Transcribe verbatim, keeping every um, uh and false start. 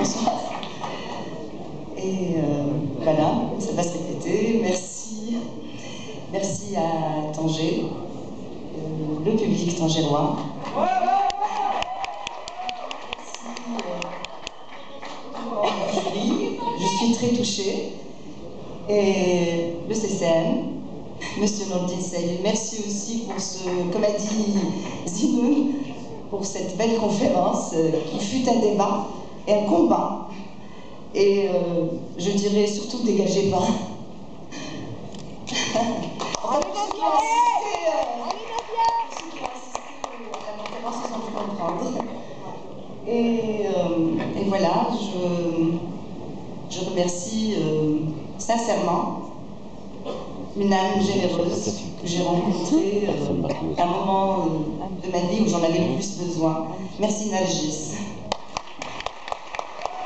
bonsoir. Et euh, voilà, ça va se répéter. Merci. Merci à Tanger, euh, le public tangérois. Merci euh, au jury, je suis très touchée. Et le C C N, Monsieur Nordin Saïd, merci aussi pour ce, comme a dit Zinoun, pour cette belle conférence euh, qui fut un débat et un combat. Et euh, je dirais surtout dégagez pas. Enfin, pour ceux qui ont assisté, euh, pour ceux qui ont assisté à la conférence, ils ont pu comprendre. Et, euh, et voilà, je, je remercie euh, sincèrement une âme généreuse que j'ai rencontrée euh, à un moment euh, de ma vie où j'en avais le plus besoin. Merci Nargis.